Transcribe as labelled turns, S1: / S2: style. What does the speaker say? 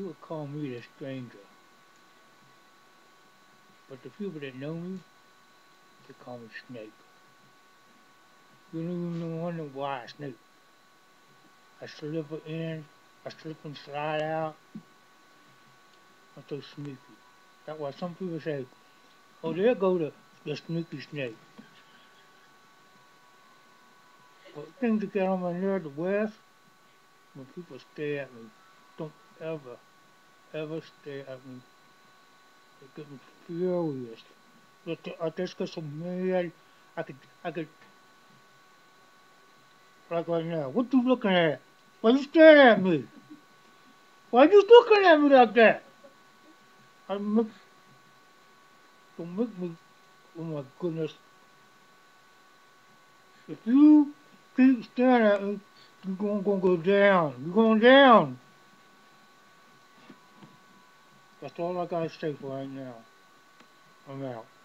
S1: People call me the stranger, but the people that know me, they call me Snake. You don't even wonder why Snake. I slip in, I slip and slide out. I'm so sneaky. That's why some people say, "Oh, there go the sneaky snake." But things that get on my nerves the worst when people stare at me. Don't ever, ever stare at me. They get me furious. I just get so mad. I could, like right now. What you looking at? Why you staring at me? Why you looking at me like that? I make, don't make me. Oh my goodness! If you keep staring at me, you're gonna go down. You're going down. That's all I gotta say for right now. I'm out.